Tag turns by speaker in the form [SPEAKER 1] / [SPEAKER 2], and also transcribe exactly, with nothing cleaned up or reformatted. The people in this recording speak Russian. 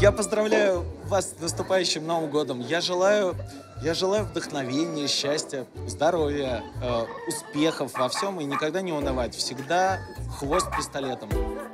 [SPEAKER 1] Я поздравляю вас с наступающим Новым годом. Я желаю, я желаю вдохновения, счастья, здоровья, э, успехов во всем и никогда не унывать. Всегда хвост пистолетом.